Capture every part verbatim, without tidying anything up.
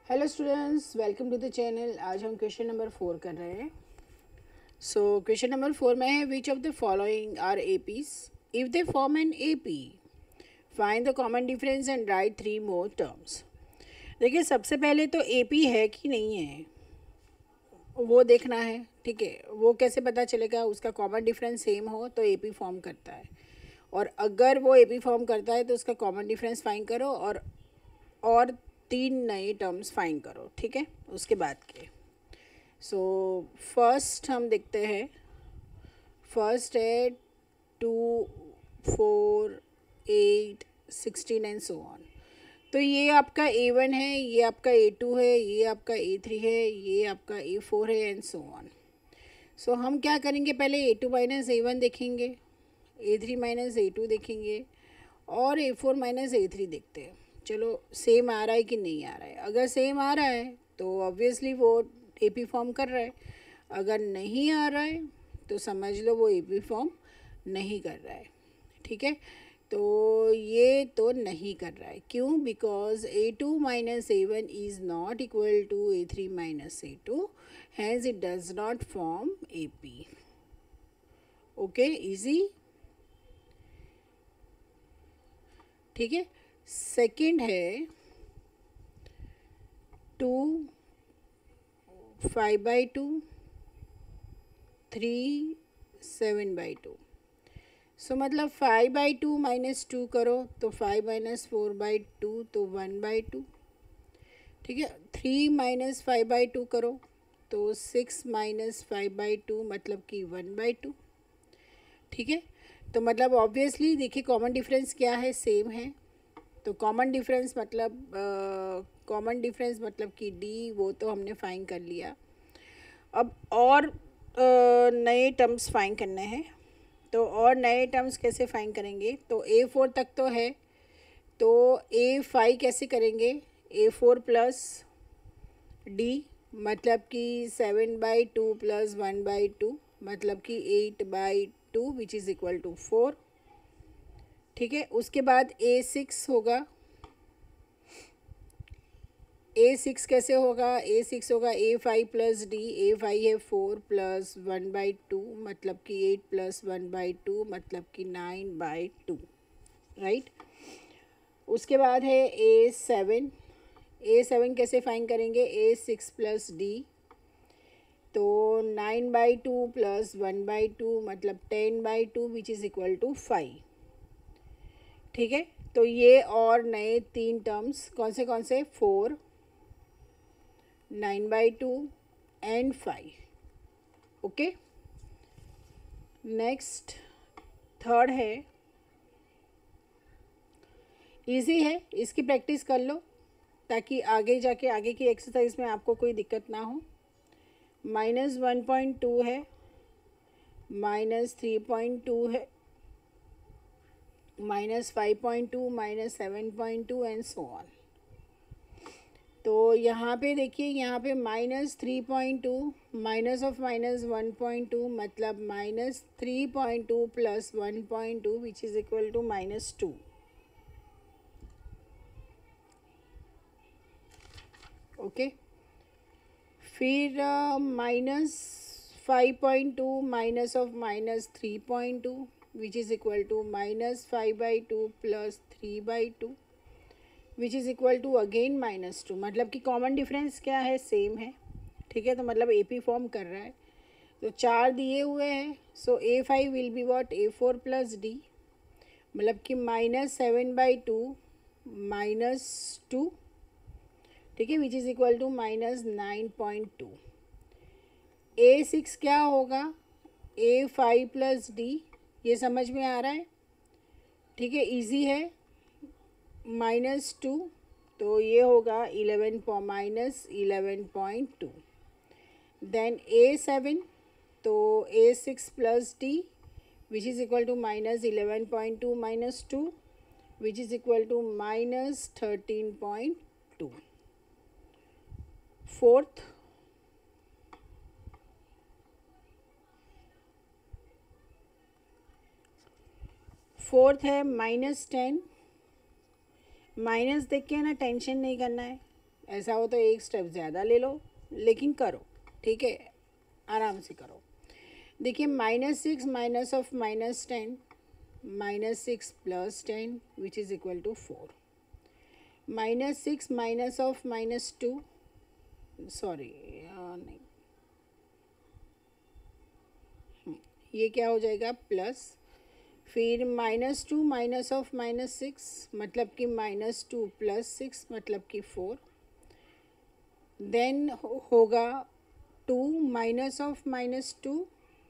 Hello students, welcome to the channel. आज हम question number four कर रहे हैं। सो क्वेश्चन नंबर फोर में है, which of the following are APs if they form an AP, find the common difference and write three more terms. देखिए, सबसे पहले तो एपी है कि नहीं है वो देखना है। ठीक है, वो कैसे पता चलेगा? उसका कॉमन डिफरेंस सेम हो तो एपी फॉर्म करता है, और अगर वो एपी फॉर्म करता है तो उसका कॉमन डिफरेंस फाइंड करो और और तीन नए टर्म्स फाइंड करो। ठीक है, उसके बाद के सो फर्स्ट हम देखते हैं। फर्स्ट है two, four, eight, sixteen and so on. तो ये आपका ए वन है, ये आपका ए टू है, ये आपका ए थ्री है, ये आपका ए फोर है एंड सो ऑन। सो हम क्या करेंगे, पहले a two minus a one देखेंगे, a three minus a two देखेंगे और a four minus a three देखते हैं। चलो, सेम आ रहा है कि नहीं आ रहा है? अगर सेम आ रहा है तो ऑब्वियसली वो एपी फॉर्म कर रहा है। अगर नहीं आ रहा है तो समझ लो वो एपी फॉर्म नहीं कर रहा है। ठीक है, तो ये तो नहीं कर रहा है। क्यों? Because a two minus a one is not equal to a three minus a two, hence it does not form A P. Okay, easy. ठीक है, सेकंड है two, five by two, three, seven by two. So मतलब five by two minus two करो तो five minus four by two तो one by two. ठीक है, three minus five by two करो तो six minus five by two मतलब कि वन बाई टू। ठीक है, तो मतलब ऑब्वियसली देखिए कॉमन डिफरेंस क्या है, सेम है। तो कॉमन डिफरेंस मतलब कॉमन डिफरेंस मतलब कि डी, वो तो हमने फाइंड कर लिया। अब और uh, नए टर्म्स फाइंड करने हैं। तो और नए टर्म्स कैसे फाइंड करेंगे? तो ए फोर तक तो है, तो ए फाइव कैसे करेंगे? ए फोर प्लस डी मतलब कि seven by two plus one by two मतलब कि eight by two which is equal to four. ठीक है, उसके बाद ए सिक्स होगा। ए सिक्स कैसे होगा? ए सिक्स होगा a five plus D. A five है four plus one by two मतलब कि eight plus one by two मतलब कि नाइन बाई टू, राइट। उसके बाद है ए सेवन। ए सेवन कैसे फाइंड करेंगे? ए सिक्स प्लस डी, तो nine by two plus one by two मतलब ten by two which is equal to five. ठीक है, तो ये और नए तीन टर्म्स कौन से कौन से? Four, nine by two and five. Okay, next third है, इजी है, इसकी प्रैक्टिस कर लो ताकि आगे जाके आगे की एक्सरसाइज में आपको कोई दिक्कत ना हो। माइनस वन पॉइंट टू है, माइनस थ्री पॉइंट टू है, minus five point two, minus seven point two and so on. तो यहाँ पे देखिए, यहाँ पे minus three point two minus of minus one point two मतलब minus three point two plus one point two which is equal to minus two. Okay, फिर minus five point two minus of minus three point two which is equal to minus five by two plus three by two which is equal to again minus two. मतलब कि common difference क्या है? Same है। ठीक है, तो मतलब A P form कर रहा है। तो चार दिए हुए हैं, so a five will be what? A four plus D मतलब कि minus seven by two minus two. ठीक है, which is equal to minus nine point two. A six क्या होगा? ए फाइव प्लस डी, ये समझ में आ रहा है? ठीक है, इजी है। माइनस टू, तो ये होगा eleven minus eleven point two. Then a seven, तो a six plus d which is equal to minus eleven point two minus two which is equal to minus thirteen point two. Fourth, fourth है minus ten. Minus देख के ना tension नहीं करना है, ऐसा हो तो एक स्टेप ज़्यादा ले लो, लेकिन करो, ठीक है, आराम से करो। देखिए minus six minus of minus ten, minus six plus ten which is equal to four. Minus six minus of minus two, sorry नहीं, ये क्या हो जाएगा प्लस, फिर minus two minus of minus six मतलब कि माइनस टू प्लस सिक्स मतलब कि फोर। देन होगा two minus of minus two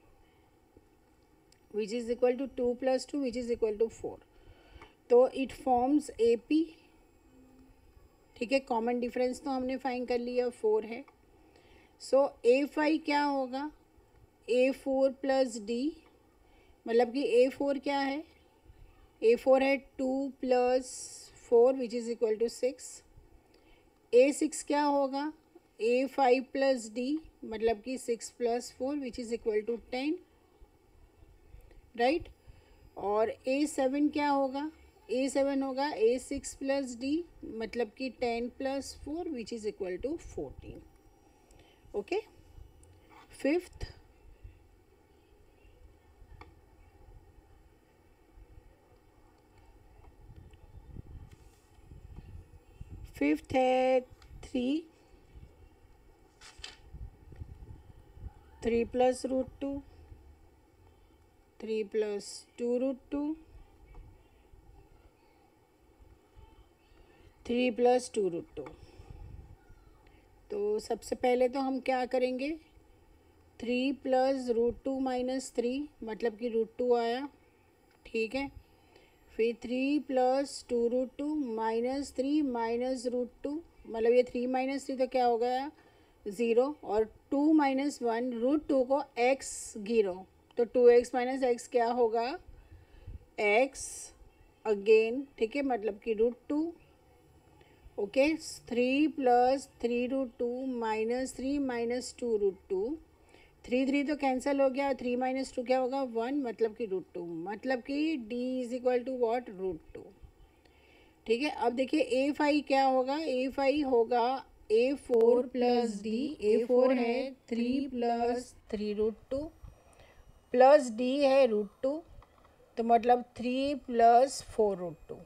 which is equal to two plus two which is equal to four. तो इट फॉर्म्स ए पी, ठीक है। Common difference तो हमने फाइंड कर लिया, फोर है। सो ए फाइव क्या होगा, ए फोर प्लस डी, मतलब कि ए फोर क्या है, ए फोर है two plus four which is equal to six. A six क्या होगा, ए फाइव प्लस डी मतलब कि six plus four which is equal to ten, right. और ए सेवन क्या होगा, ए सेवन होगा ए सिक्स प्लस डी मतलब कि ten plus four which is equal to fourteen, okay. Fifth, fifth है three, three plus root two, three plus two root two, three plus two root two. तो सबसे पहले तो हम क्या करेंगे, three plus root two minus three मतलब कि रूट टू आया, ठीक है। फिर three plus two root two minus three minus root two, मतलब ये थ्री माइनस थ्री तो क्या हो गया ज़ीरो, और two minus one root two को एक्स गिरो, तो टू एक्स माइनस एक्स क्या होगा एक्स अगेन, ठीक है, मतलब कि root two, okay. Three plus three root two minus three minus two root two, three three तो कैंसिल हो गया, थ्री माइनस टू क्या होगा वन मतलब कि रूट टू, मतलब कि D is equal to what root two, ठीक है। अब देखिए ए फाइव क्या होगा, ए फाइव होगा a four plus D, a four है three plus three root two plus D है रूट टू, तो मतलब three plus four root two,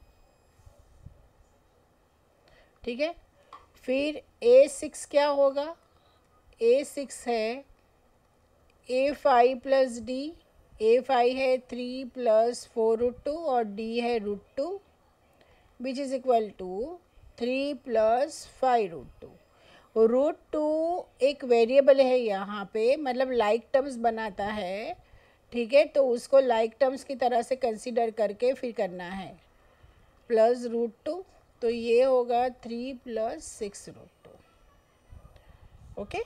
ठीक है। फिर ए सिक्स क्या होगा, ए सिक्स है a five plus D, a five है three plus four root two और डी है root two which is equal to three plus five root two. Root two एक वेरिएबल है यहाँ पे, मतलब लाइक टर्म्स बनाता है, ठीक है, तो उसको लाइक टर्म्स की तरह से कंसीडर करके फिर करना है प्लस रूट टू, तो ये होगा three plus six root two, okay.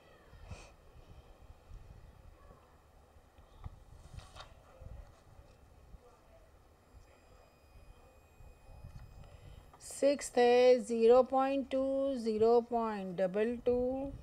Six है zero point two, zero point double two,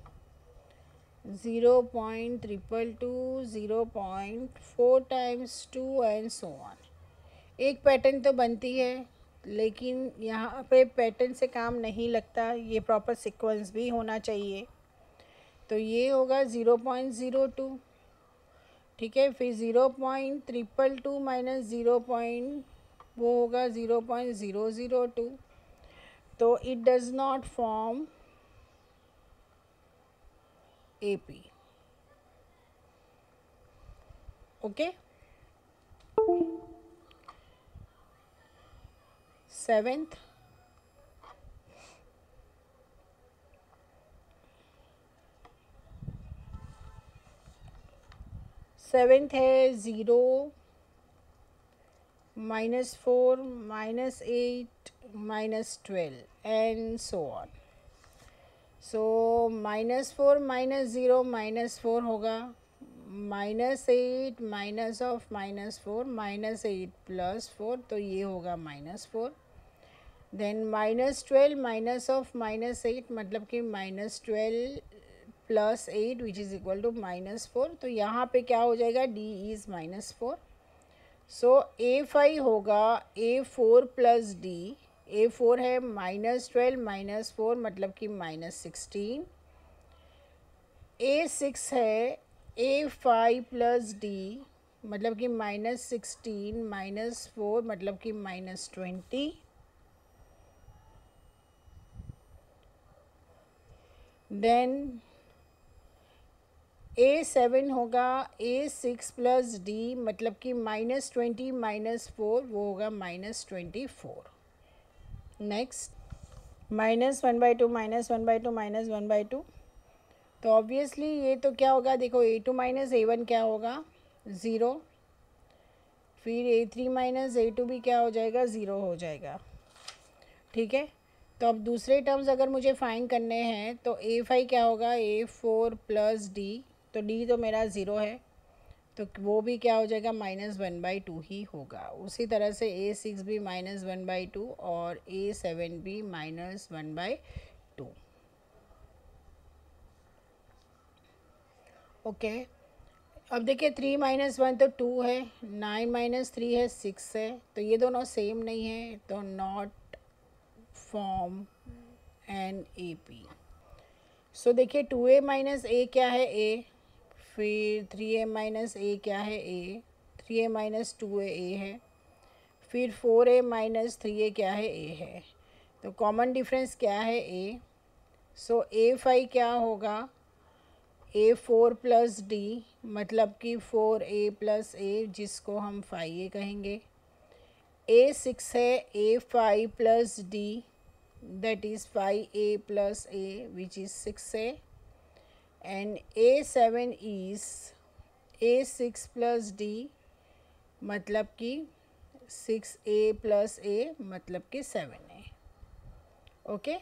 zero point triple two, zero point four times two and so on. एक पैटर्न तो बनती है, लेकिन यहाँ पे पैटर्न से काम नहीं लगता, ये प्रॉपर सीक्वेंस भी होना चाहिए। तो ये होगा ज़ीरो पॉइंट ज़ीरो टू, ठीक है। फिर zero point triple two minus zero point वो होगा zero point zero zero two, तो it does not form A P, okay. Seventh, seventh है zero minus four minus eight minus twelve and so on. So minus four minus zero minus four होगा, minus eight minus of minus four minus eight plus four, तो ये होगा minus four. Then minus twelve minus of minus eight मतलब कि minus twelve plus eight which is equal to minus four, तो यहाँ पे क्या हो जाएगा D is minus four. So a five होगा a four plus D a four है माइनस ट्वेल्व माइनस फोर मतलब कि माइनस सिक्सटीन। ए सिक्स है ए फाइव प्लस डी मतलब कि माइनस सिक्सटीन माइनस फोर मतलब कि minus twenty. Then a seven होगा ए सिक्स प्लस डी मतलब कि माइनस ट्वेंटी माइनस फोर वो होगा minus twenty four. Next minus one by two minus one by two minus one by two, तो obviously ये तो क्या होगा, देखो a two minus a one क्या होगा ज़ीरो, फिर a three minus a two भी क्या हो जाएगा ज़ीरो हो जाएगा। ठीक है, तो अब दूसरे टर्म्स अगर मुझे फाइंड करने हैं तो ए फाइव क्या होगा ए फोर प्लस डी, तो डी तो मेरा ज़ीरो है तो वो भी क्या हो जाएगा माइनस वन बाई टू ही होगा। उसी तरह से ए सिक्स भी माइनस वन बाई टू और ए सेवन भी minus one by two. Okay, अब देखिए थ्री माइनस वन तो टू है, नाइन माइनस थ्री है सिक्स है, तो ये दोनों सेम नहीं है तो not form an A P. So देखिए टू ए माइनस ए क्या है ए, फिर थ्री ए माइनस ए क्या है a, three a minus two a a है, फिर four a minus three a क्या है ए है, तो कॉमन डिफरेंस क्या है ए। सो ए फाइव क्या होगा ए फोर प्लस डी मतलब कि फोर ए प्लस ए जिसको हम फाइव ए कहेंगे। ए सिक्स है a five plus D that is five a plus a which is six a, and a seven is a six plus D मतलब कि six A plus A मतलब कि seven ए। Okay,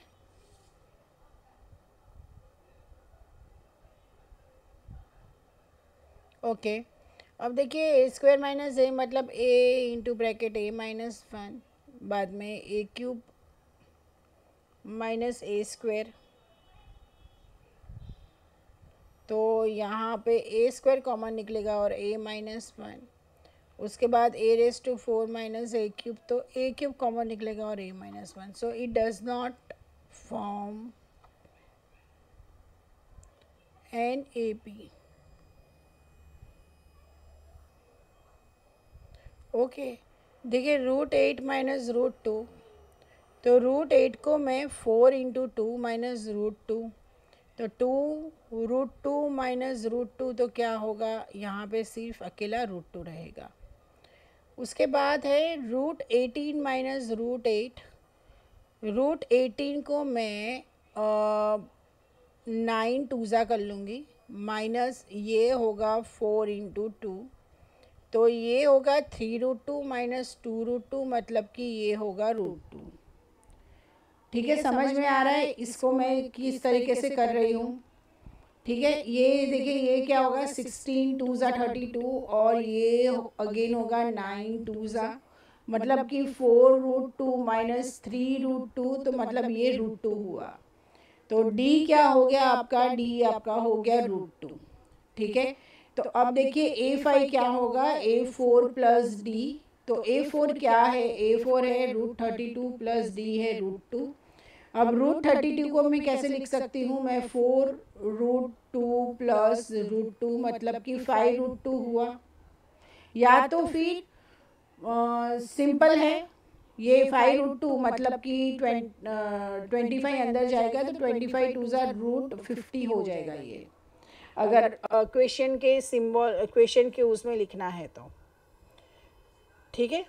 okay अब देखिए ए square minus a मतलब a into bracket a minus one, बाद में a cube minus a square, तो यहाँ पे ए स्क्वायर कॉमन निकलेगा और ए माइनस वन, उसके बाद a raise to four minus a cube, तो ए क्यूब कॉमन निकलेगा और a minus one, so it does not form an A P. Okay, देखिए root eight minus root two, तो root eight को मैं four into two minus root two, तो two root two minus root two तो क्या होगा यहाँ पे सिर्फ अकेला रूट टू रहेगा। उसके बाद है root eighteen minus root eight, root eighteen को मैं नाइन टूज़ा कर लूँगी माइनस ये होगा फोर इंटू टू, तो ये होगा three root two minus two root two मतलब कि ये होगा रूट टू। ठीक है, समझ में आ रहा है इसको मैं किस तरीके से कर रही हूँ। ठीक है, ये देखिए ये क्या होगा सिक्सटीन टू ज़ा थर्टी टू और ये अगेन होगा नाइन टू ज़ा मतलब कि four root two minus three root two, तो मतलब ये रूट टू हुआ, तो डी क्या हो गया आपका, डी आपका हो गया रूट टू। ठीक है, तो अब देखिए ए फाइव क्या होगा ए फोर प्लस डी, तो ए फोर क्या है ए फोर है root thirty two plus D है रूट टू। अब रूट थर्टी टू को मैं कैसे लिख सकती हूँ, मैं four root two plus root two मतलब कि फाइव रूट टू हुआ, या तो फिर सिंपल है ये फाइव रूट टू मतलब कि ट्वेंटी फाइव अंदर जाएगा तो ट्वेंटी फाइव टू ज़ा रूट फिफ्टी हो जाएगा ये, अगर क्वेश्चन के सिंबल क्वेश्चन के उसमें लिखना है तो। ठीक है,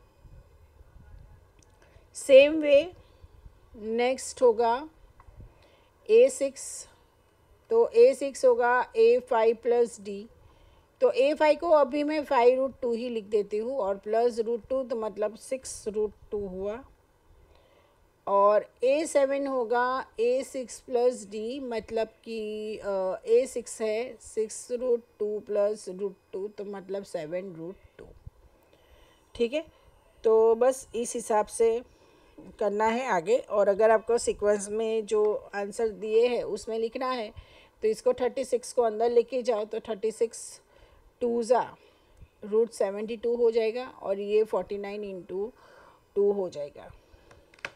सेम वे नेक्स्ट होगा ए सिक्स, तो ए सिक्स होगा ए फाइव प्लस डी, तो ए फाइव को अभी मैं फाइव रूट टू ही लिख देती हूँ और प्लस रूट टू तो मतलब सिक्स रूट टू हुआ, और ए सेवन होगा ए सिक्स प्लस डी मतलब कि ए सिक्स है six root two plus root two तो मतलब सेवन रूट टू। ठीक है, तो बस इस हिसाब से करना है आगे, और अगर आपको सीक्वेंस में जो आंसर दिए हैं उसमें लिखना है तो इसको थर्टी सिक्स को अंदर लेके जाओ, तो थर्टी सिक्स टू ज़ा रूट सेवेंटी टू हो जाएगा और ये फोर्टी नाइन इंटू टू हो जाएगा।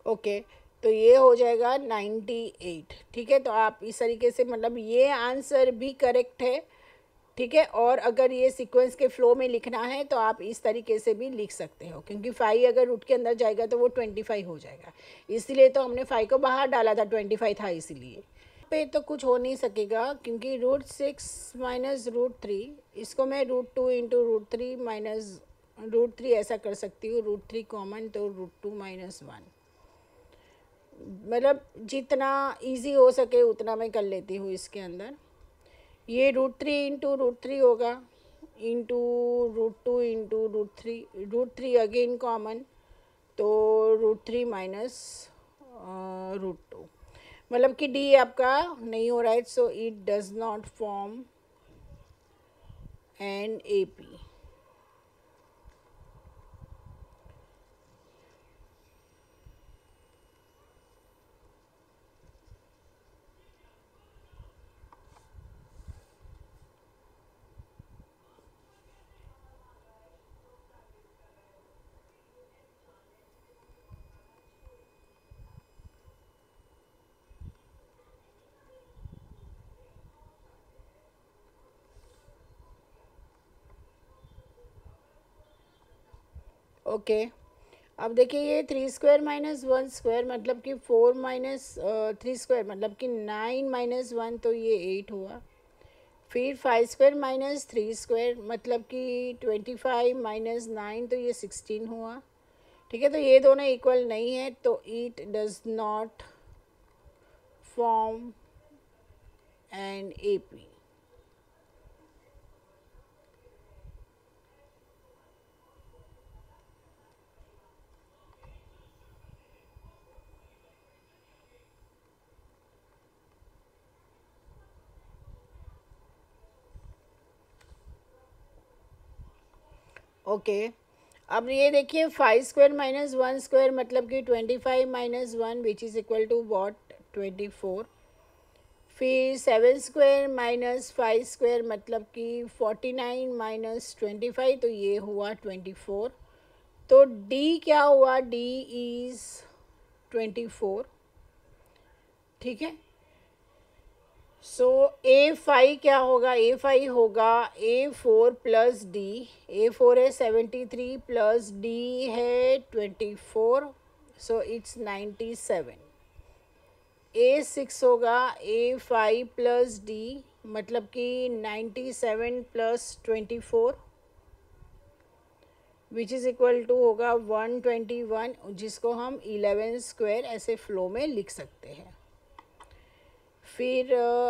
ओके, तो ये हो जाएगा नाइन्टी एट। ठीक है, तो आप इस तरीके से, मतलब ये आंसर भी करेक्ट है। ठीक है, और अगर ये सीक्वेंस के फ्लो में लिखना है तो आप इस तरीके से भी लिख सकते हो, क्योंकि फाइव अगर रूट के अंदर जाएगा तो वो ट्वेंटी फाइव हो जाएगा, इसलिए तो हमने फाइव को बाहर डाला था, ट्वेंटी फाइव था इसीलिए। पे तो कुछ हो नहीं सकेगा, क्योंकि root six minus root three, इसको मैं root two into root three minus root three ऐसा कर सकती हूँ, रूट थ्री कॉमन तो रूट टू माइनस वन, मतलब जितना इजी हो सके उतना मैं कर लेती हूँ इसके अंदर। ये root three into root three होगा, into root two into root three, root three again common, तो root three minus root two, मतलब कि डी आपका नहीं हो रहा है, so it does not form an A P. Okay okay. अब देखिए, ये three square minus one square मतलब कि फोर माइनस थ्री स्क्वायर मतलब कि नाइन माइनस वन, तो ये एट हुआ। फिर five square minus three square मतलब कि ट्वेंटी फाइव माइनस नाइन, तो ये सिक्सटीन हुआ। ठीक है, तो ये दोनों इक्वल नहीं है, तो it does not form an A P. Okay, अब ये देखिए, five square minus one square मतलब कि twenty five minus one which is equal to what, twenty four. फिर seven square minus five square मतलब कि forty nine minus twenty five, तो ये हुआ ट्वेंटी फोर। तो डी क्या हुआ, डी इज़ ट्वेंटी फोर। ठीक है, सो ए फाइव क्या होगा, ए फाइव होगा a four plus D, a four है सेवेंटी थ्री प्लस डी है twenty four, so it's ninety seven. A six होगा ए फाइव प्लस डी मतलब कि ninety seven plus twenty four which is equal to होगा one twenty one, जिसको हम eleven square ऐसे flow में लिख सकते हैं। फिर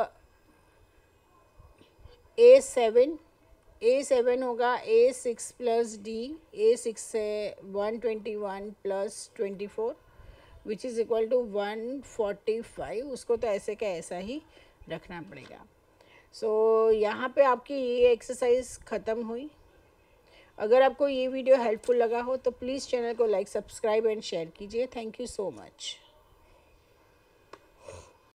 ए सेवन, ए सेवन होगा a six plus D, a six से one twenty one plus twenty four which is equal to one forty five, उसको तो ऐसे का ऐसा ही रखना पड़ेगा। सो so, यहाँ पे आपकी ये एक्सरसाइज ख़त्म हुई। अगर आपको ये वीडियो हेल्पफुल लगा हो तो प्लीज़ चैनल को लाइक, सब्सक्राइब एंड शेयर कीजिए। Thank you so much.